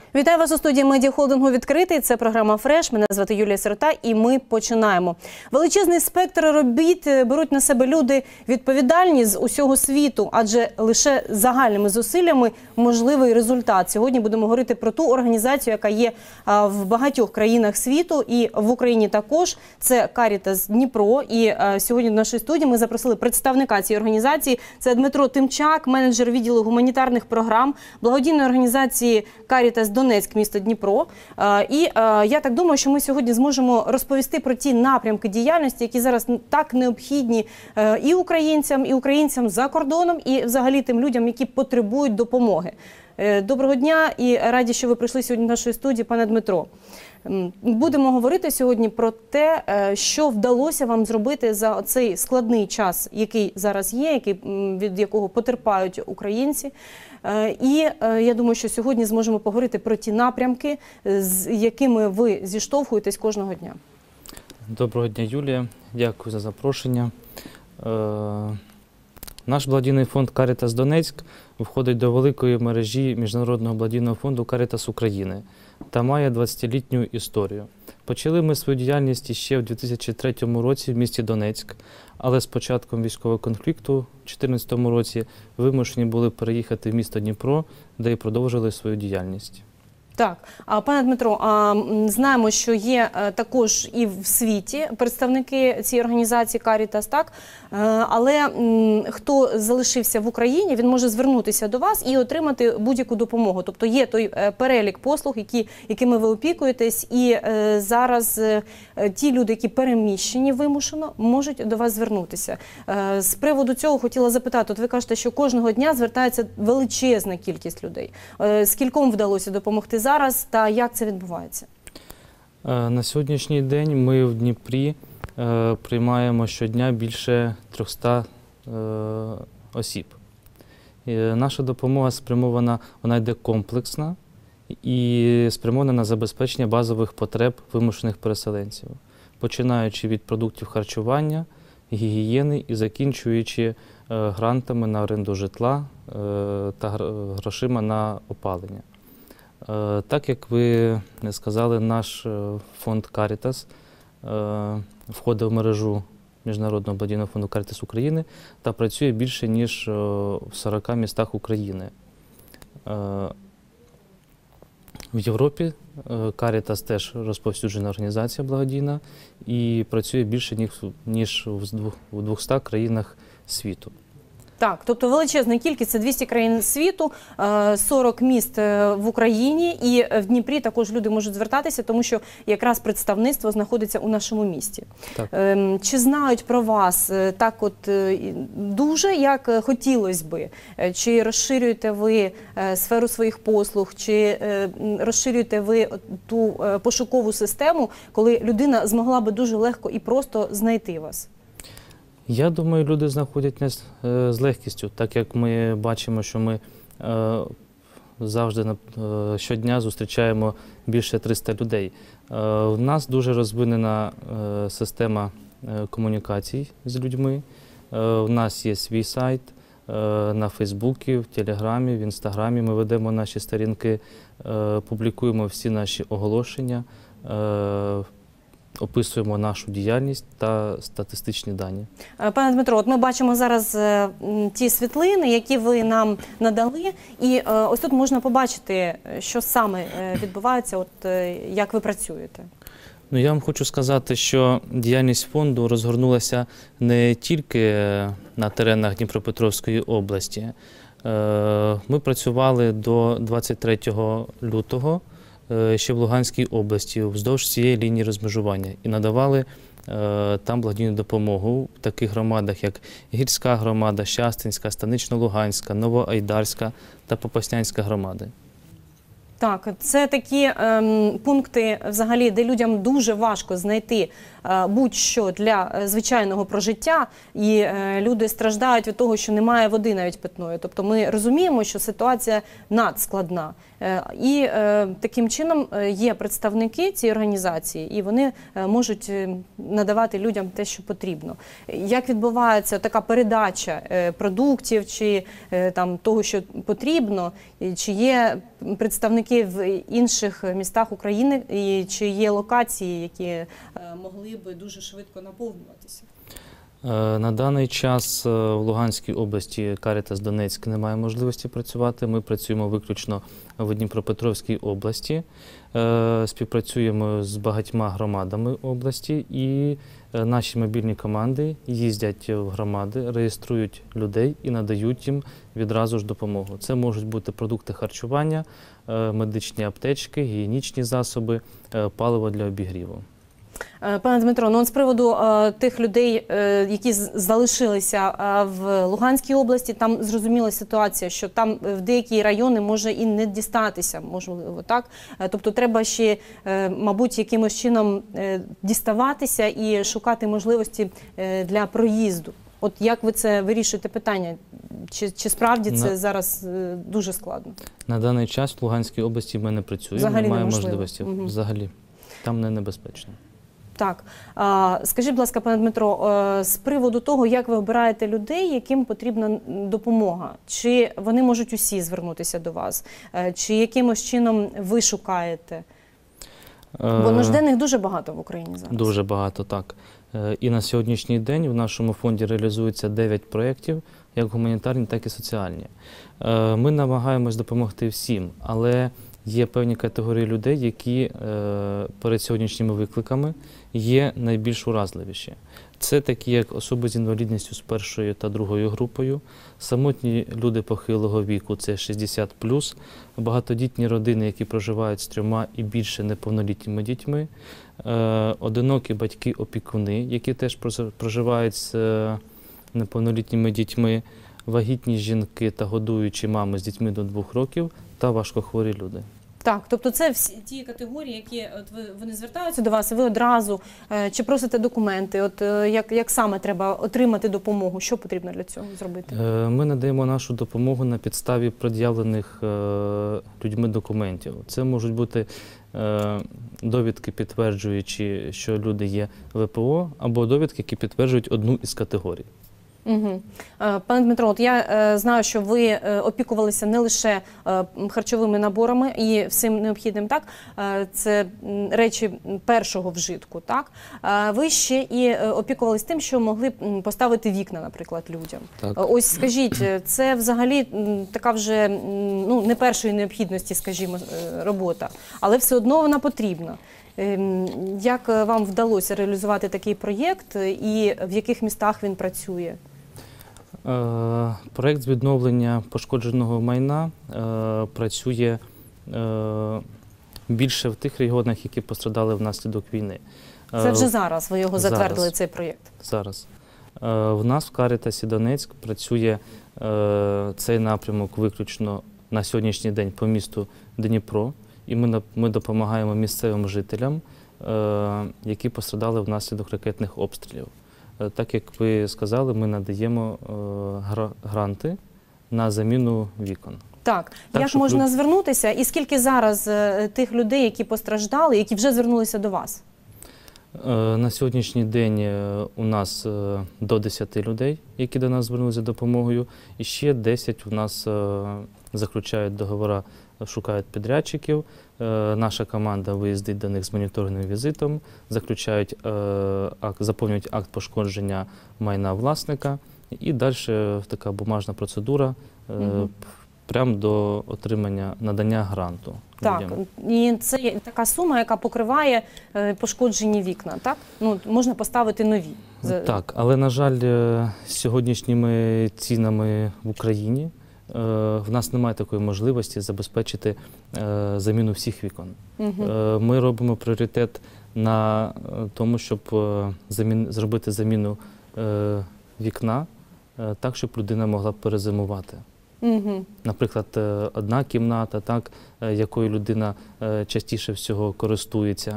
Вітаю вас у студії медіахолдингу «Відкритий». Це програма «Фреш». Мене звати Юлія Сирота і ми починаємо. Величезний спектр робіт беруть на себе люди відповідальні з усього світу, адже лише загальними зусиллями можливий результат. Сьогодні будемо говорити про ту організацію, яка є в багатьох країнах світу і в Україні також. Це Карітас Дніпро. І сьогодні в нашій студії ми запросили представника цієї організації. Це Дмитро Тимчак, менеджер відділу гуманітарних програм благодійної організації Карітас Донецьк, місто Дніпро. І я так думаю, що ми сьогодні зможемо розповісти про ті напрямки діяльності, які зараз так необхідні і українцям за кордоном, і взагалі тим людям, які потребують допомоги. Доброго дня і раді, що ви прийшли сьогодні до нашої студії, пане Дмитро. Будемо говорити сьогодні про те, що вдалося вам зробити за цей складний час, який зараз є, від якого потерпають українці. І я думаю, що сьогодні зможемо поговорити про ті напрямки, з якими ви зіштовхуєтесь кожного дня. Доброго дня, Юлія. Дякую за запрошення. Наш благодійний фонд «Карітас Донецьк» входить до великої мережі Міжнародного благодійного фонду «Карітас України» та має 20-літню історію. Почали ми свою діяльність ще в 2003 році в місті Донецьк, але з початком військового конфлікту в 2014 році вимушені були переїхати в місто Дніпро, де і продовжили свою діяльність. Так, пане Дмитро, знаємо, що є також і в світі представники цієї організації Карітас, так? Але хто залишився в Україні, він може звернутися до вас і отримати будь-яку допомогу. Тобто є той перелік послуг, якими ви опікуєтесь, і зараз ті люди, які переміщені вимушено, можуть до вас звернутися. З приводу цього хотіла запитати, от ви кажете, що кожного дня звертається величезна кількість людей. Скільком вдалося допомогти зараз та як це відбувається? На сьогоднішній день ми в Дніпрі приймаємо щодня більше 300 осіб. Наша допомога спрямована, вона йде комплексна і спрямована на забезпечення базових потреб вимушених переселенців, починаючи від продуктів харчування, гігієни і закінчуючи грантами на оренду житла та грошима на опалення. Так як ви сказали, наш фонд «Карітас» входить в мережу Міжнародного благодійного фонду «Карітас України» та працює більше, ніж в 40 містах України. В Європі «Карітас» теж розповсюджена організація благодійна і працює більше, ніж в 200 країнах світу. Так, тобто величезна кількість, це 200 країн світу, 40 міст в Україні, і в Дніпрі також люди можуть звертатися, тому що якраз представництво знаходиться у нашому місті. Так. Чи знають про вас так от дуже, як хотілося би? Чи розширюєте ви сферу своїх послуг, чи розширюєте ви ту пошукову систему, коли людина змогла би дуже легко і просто знайти вас? Я думаю, люди знаходять нас з легкістю, так як ми бачимо, що ми завжди щодня зустрічаємо більше 300 людей. У нас дуже розвинена система комунікацій з людьми. У нас є свій сайт на Фейсбуці, в Телеграмі, в Інстаграмі. Ми ведемо наші сторінки, публікуємо всі наші оголошення, описуємо нашу діяльність та статистичні дані. Пане Дмитро, от ми бачимо зараз ті світлини, які ви нам надали, і ось тут можна побачити, що саме відбувається, от як ви працюєте. Ну, я вам хочу сказати, що діяльність фонду розгорнулася не тільки на теренах Дніпропетровської області. Ми працювали до 23 лютого ще в Луганській області, вздовж цієї лінії розмежування, і надавали там благодійну допомогу в таких громадах, як Гірська громада, Щастинська, Станично-Луганська, Новоайдарська та Попаснянська громади. Так, це такі пункти, взагалі, де людям дуже важко знайти будь-що для звичайного прожиття, і люди страждають від того, що немає води навіть питної. Тобто ми розуміємо, що ситуація надскладна. І таким чином є представники цієї організації, і вони можуть надавати людям те, що потрібно. Як відбувається така передача продуктів чи там того, що потрібно, чи є представники в інших містах України, і чи є локації, які могли би дуже швидко наповнюватися? На даний час в Луганській області Карітас Донецьк не має можливості працювати. Ми працюємо виключно в Дніпропетровській області, співпрацюємо з багатьма громадами області, і наші мобільні команди їздять в громади, реєструють людей і надають їм відразу ж допомогу. Це можуть бути продукти харчування, медичні аптечки, гігієнічні засоби, паливо для обігріву. Пане Дмитро, ну з приводу тих людей, які залишилися в Луганській області, там зрозуміла ситуація, що там в деякі райони може і не дістатися, можливо, так? Тобто треба ще, мабуть, якимось чином діставатися і шукати можливості для проїзду. От як ви це вирішуєте питання? Чи справді це зараз дуже складно? На даний час в Луганській області ми не працюємо, Взагалі немає неможливо. можливості. Взагалі. Там не небезпечно. Так. Скажіть, будь ласка, пане Дмитро, з приводу того, як ви обираєте людей, яким потрібна допомога? Чи вони можуть усі звернутися до вас? Чи якимось чином ви шукаєте? Бо нужденних дуже багато в Україні зараз. Дуже багато, так. І на сьогоднішній день в нашому фонді реалізується 9 проєктів, як гуманітарні, так і соціальні. Ми намагаємось допомогти всім, але є певні категорії людей, які перед сьогоднішніми викликами є найбільш уразливіші. Це такі, як особи з інвалідністю з першою та другою групою, самотні люди похилого віку, це 60+, багатодітні родини, які проживають з 3 і більше неповнолітніми дітьми, одинокі батьки-опікуни, які теж проживають з неповнолітніми дітьми, вагітні жінки та годуючі мами з дітьми до 2 років та важкохворі люди. Так, тобто це всі ті категорії, які вони звертаються до вас, і ви одразу чи просите документи, от як саме треба отримати допомогу, що потрібно для цього зробити? Ми надаємо нашу допомогу на підставі пред'явлених людьми документів. Це можуть бути довідки, підтверджуючи, що люди є ВПО, або довідки, які підтверджують одну із категорій. Угу. Пане Дмитро, от я знаю, що ви опікувалися не лише харчовими наборами і всім необхідним, так? Це речі першого вжитку, так? Ви ще і опікувалися тим, що могли поставити вікна, наприклад, людям. Так. Ось скажіть, це взагалі така вже не першої необхідності, скажімо, робота, але все одно вона потрібна. Як вам вдалося реалізувати такий проєкт і в яких містах він працює? Проєкт з відновлення пошкодженого майна працює більше в тих регіонах, які пострадали внаслідок війни. Це вже зараз ви його затвердили, зараз, цей проєкт? Зараз. В нас в Карітасі Донецьк працює цей напрямок виключно на сьогоднішній день по місту Дніпро. І ми допомагаємо місцевим жителям, які пострадали внаслідок ракетних обстрілів. Так як ви сказали, ми надаємо гранти на заміну вікон. Так. Як можна звернутися? І скільки зараз тих людей, які постраждали, які вже звернулися до вас? На сьогоднішній день у нас до 10 людей, які до нас звернулися за допомогою, і ще 10 у нас заключають договори, шукають підрядчиків. Наша команда виїздить до них з моніторинговим візитом, заповнюють акт пошкодження майна власника, і далі така бумажна процедура прямо до отримання, надання гранту. Так, і це така сума, яка покриває пошкоджені вікна, так? Можна поставити нові. Так, але, на жаль, з сьогоднішніми цінами в Україні в нас немає такої можливості забезпечити заміну всіх вікон. Ми робимо пріоритет на тому, щоб зробити заміну вікна так, щоб людина могла перезимувати. Наприклад, одна кімната, якою людина частіше всього користується,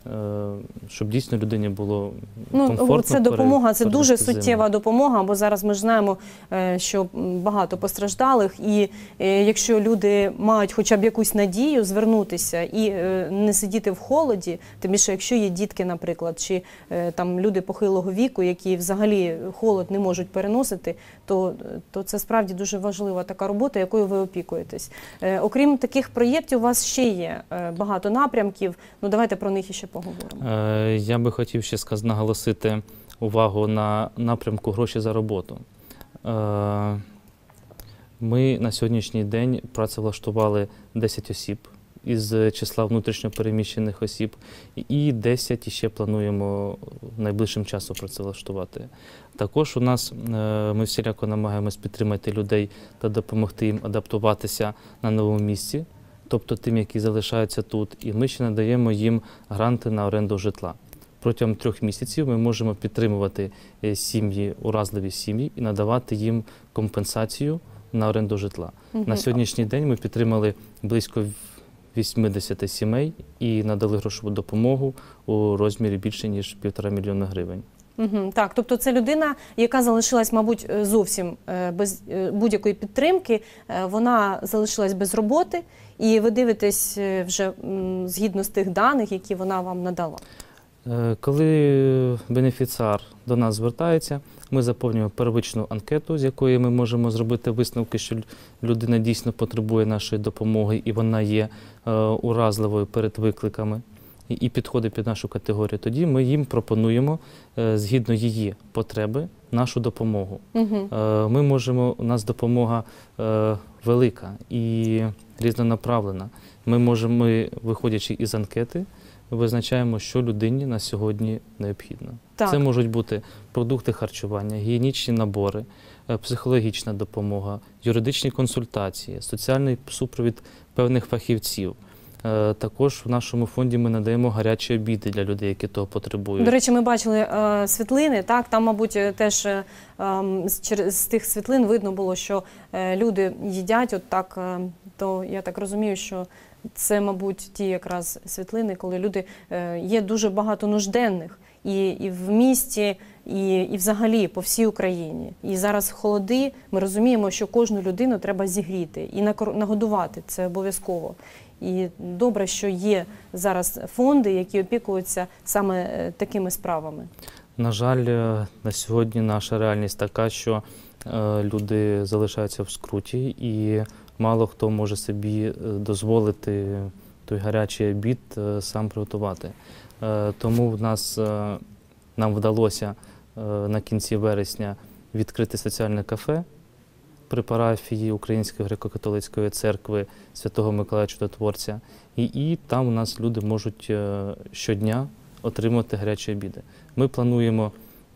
щоб дійсно людині було комфортно. Це допомога, це дуже пережити зиму. суттєва допомога, бо зараз ми ж знаємо, що багато постраждалих, і якщо люди мають хоча б якусь надію звернутися і не сидіти в холоді, тим більше якщо є дітки, наприклад, чи там люди похилого віку, які взагалі холод не можуть переносити, то це справді дуже важлива така робота, якою ви опікуєтесь. Окрім таких проєктів, у вас ще є багато напрямків, ну давайте про них іще поговоримо. Я би хотів ще наголосити увагу на напрямку «Гроші за роботу». Ми на сьогоднішній день працевлаштували 10 осіб із числа внутрішньопереміщених осіб, і 10 ще плануємо найближчим часом працевлаштувати. Також у нас ми всіляко намагаємось підтримати людей та допомогти їм адаптуватися на новому місці, тобто тим, які залишаються тут, і ми ще надаємо їм гранти на оренду житла. Протягом 3 місяців ми можемо підтримувати сім'ї, уразливі сім'ї і надавати їм компенсацію на оренду житла. На сьогоднішній день ми підтримали близько 80 сімей і надали грошову допомогу у розмірі більше, ніж 1,5 мільйона гривень. Так, тобто це людина, яка залишилась, мабуть, зовсім без будь-якої підтримки, вона залишилась без роботи, і ви дивитесь вже згідно з тих даних, які вона вам надала. Коли бенефіціар до нас звертається, ми заповнюємо первичну анкету, з якої ми можемо зробити висновки, що людина дійсно потребує нашої допомоги і вона є уразливою перед викликами і підходить під нашу категорію. Тоді ми їм пропонуємо, згідно її потреби, нашу допомогу. У нас допомога велика і різнонаправлена. Ми, виходячи із анкети, визначаємо, що людині на сьогодні необхідно. Так. Це можуть бути продукти харчування, гігієнічні набори, психологічна допомога, юридичні консультації, соціальний супровід певних фахівців. Також в нашому фонді ми надаємо гарячі обіди для людей, які того потребують. До речі, ми бачили світлини, так, там, мабуть, теж з тих світлин видно було, що люди їдять от так, то я так розумію, що це, мабуть, ті якраз світлини, коли люди, є дуже багато нужденних і в місті, і взагалі по всій Україні. І зараз холоди, ми розуміємо, що кожну людину треба зігріти і нагодувати, це обов'язково. І добре, що є зараз фонди, які опікуються саме такими справами. На жаль, на сьогодні наша реальність така, що люди залишаються в скруті і мало хто може собі дозволити той гарячий обід сам приготувати. Тому нам вдалося на кінці вересня відкрити соціальне кафе при парафії Української греко-католицької церкви Святого Миколая Чудотворця. І там у нас люди можуть щодня отримувати гарячі обіди. Ми плануємо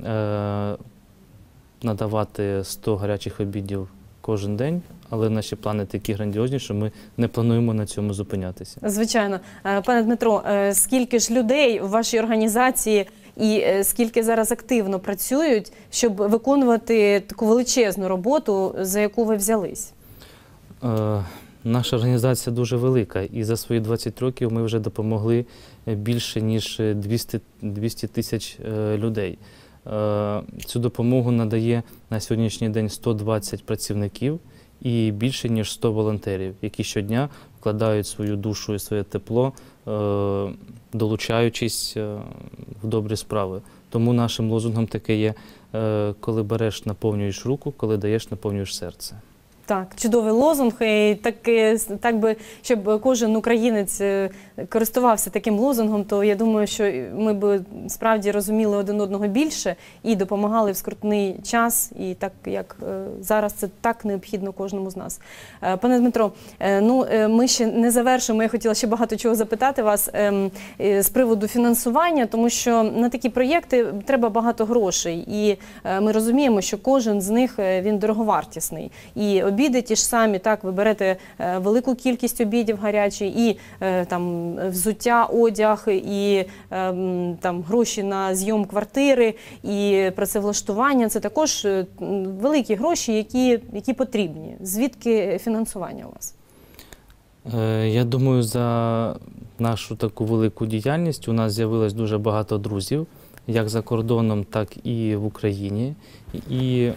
надавати 100 гарячих обідів кожен день, але наші плани такі грандіозні, що ми не плануємо на цьому зупинятися. Звичайно. Пане Дмитро, скільки ж людей у вашій організації і скільки зараз активно працюють, щоб виконувати таку величезну роботу, за яку ви взялись? Наша організація дуже велика, і за свої 20 років ми вже допомогли більше, ніж 200 тисяч людей. Цю допомогу надає на сьогоднішній день 120 працівників і більше, ніж 100 волонтерів, які щодня вкладають свою душу і своє тепло, долучаючись в добрі справи. Тому нашим лозунгом таке є: коли береш, наповнюєш руку, коли даєш, наповнюєш серце. Так, чудовий лозунг, і так би, щоб кожен українець користувався таким лозунгом, то я думаю, що ми б справді розуміли один одного більше і допомагали в скрутний час, і так, як зараз це так необхідно кожному з нас. Пане Дмитро, ми ще не завершимо, я хотіла ще багато чого запитати вас з приводу фінансування, тому що на такі проєкти треба багато грошей, і ми розуміємо, що кожен з них, він дороговартісний. І обіди ті ж самі, так, ви берете велику кількість обідів гарячих, і там взуття, одяг, і там гроші на зйом квартири, і працевлаштування. Це також великі гроші, які потрібні. Звідки фінансування у вас? Я думаю, за нашу таку велику діяльність у нас з'явилось дуже багато друзів, як за кордоном, так і в Україні. І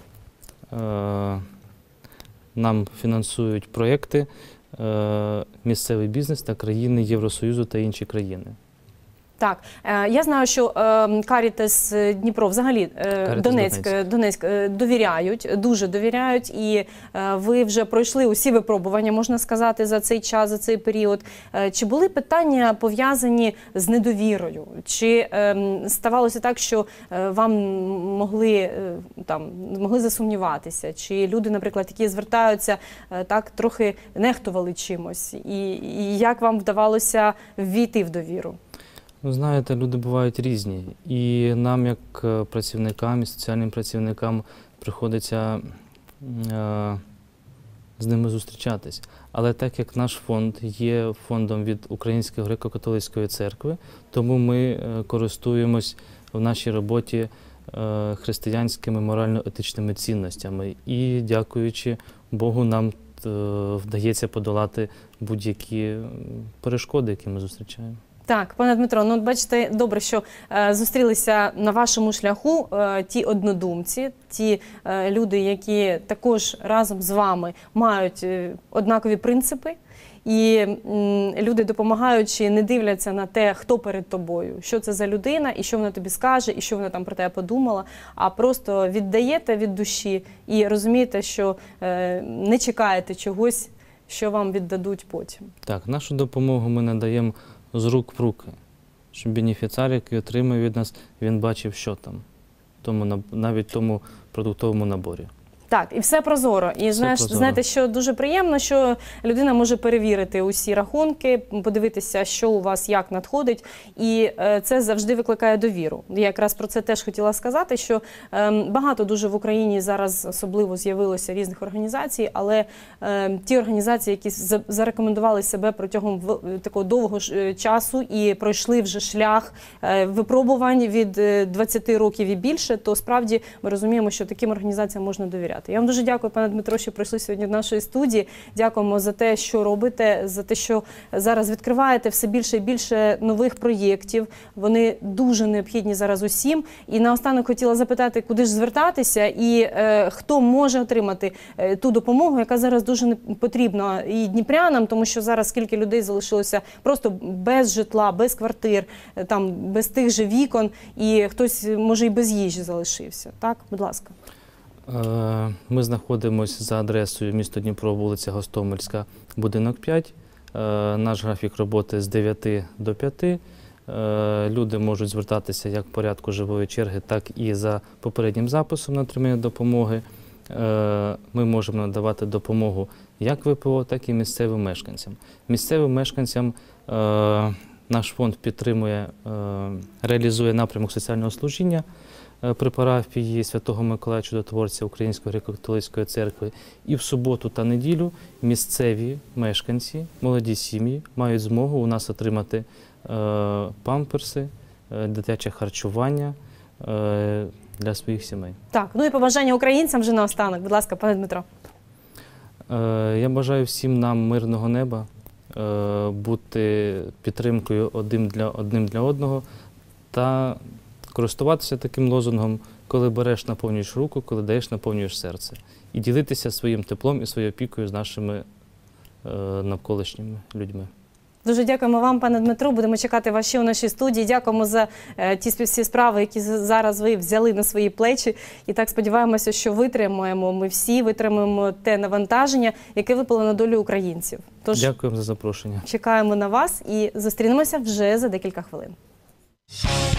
нам фінансують проєкти місцевий бізнес та країни Євросоюзу та інші країни. Так, я знаю, що Карітас Дніпро, взагалі Донецьк довіряють, дуже довіряють, і ви вже пройшли усі випробування, можна сказати, за цей час, за цей період. Чи були питання пов'язані з недовірою? Чи ставалося так, що вам могли засумніватися? Чи люди, наприклад, які звертаються, так трохи нехтували чимось? І як вам вдавалося ввійти в довіру? Ну, знаєте, люди бувають різні, і нам, як працівникам і соціальним працівникам, приходиться з ними зустрічатись. Але так як наш фонд є фондом від Української греко-католицької церкви, тому ми користуємось в нашій роботі християнськими морально-етичними цінностями. І, дякуючи Богу, нам вдається подолати будь-які перешкоди, які ми зустрічаємо. Так, пане Дмитро, ну бачите, добре, що зустрілися на вашому шляху ті однодумці, ті люди, які також разом з вами мають однакові принципи, і люди, допомагаючи, не дивляться на те, хто перед тобою, що це за людина, і що вона тобі скаже, і що вона там про тебе подумала, а просто віддаєте від душі і розумієте, що не чекаєте чогось, що вам віддадуть потім. Так, нашу допомогу ми надаємо з рук в руки, щоб бенефіціар, який отримує від нас, він бачив, що там, навіть в тому продуктовому наборі. Так, і все прозоро. І знаєте, що дуже приємно, що людина може перевірити усі рахунки, подивитися, що у вас як надходить, і це завжди викликає довіру. Я якраз про це теж хотіла сказати, що багато дуже в Україні зараз особливо з'явилося різних організацій, але ті організації, які зарекомендували себе протягом такого довгого часу і пройшли вже шлях випробувань від 20 років і більше, то справді ми розуміємо, що таким організаціям можна довіряти. Я вам дуже дякую, пане Дмитро, що прийшли сьогодні до нашої студії. Дякуємо за те, що робите, за те, що зараз відкриваєте все більше і більше нових проєктів. Вони дуже необхідні зараз усім. І наостанок хотіла запитати, куди ж звертатися і хто може отримати ту допомогу, яка зараз дуже потрібна і дніпрянам, тому що зараз скільки людей залишилося просто без житла, без квартир, там, без тих же вікон, і хтось, може, і без їжі залишився. Так, будь ласка. Ми знаходимося за адресою місто Дніпро, вулиця Гостомельська, будинок 5. Наш графік роботи з 9 до 5. Люди можуть звертатися як в порядку живої черги, так і за попереднім записом на отримання допомоги. Ми можемо надавати допомогу як ВПО, так і місцевим мешканцям. Місцевим мешканцям наш фонд підтримує, реалізує напрямок соціального служіння при парафії Святого Миколая Чудотворця Української греко-католицької церкви. І в суботу та неділю місцеві мешканці, молоді сім'ї мають змогу у нас отримати памперси, дитяче харчування для своїх сімей. Так, ну і побажання українцям вже наостанок. Будь ласка, пане Дмитро. Я бажаю всім нам мирного неба, бути підтримкою одним для одного та користуватися таким лозунгом: коли береш, наповнюєш руку, коли даєш, наповнюєш серце. І ділитися своїм теплом і своєю опікою з нашими навколишніми людьми. Дуже дякуємо вам, пане Дмитро. Будемо чекати вас ще у нашій студії. Дякуємо за ті всі справи, які зараз ви взяли на свої плечі. І так сподіваємося, що витримаємо, ми всі витримаємо те навантаження, яке випало на долю українців. Тож, дякуємо за запрошення. Чекаємо на вас і зустрінемося вже за декілька хвилин.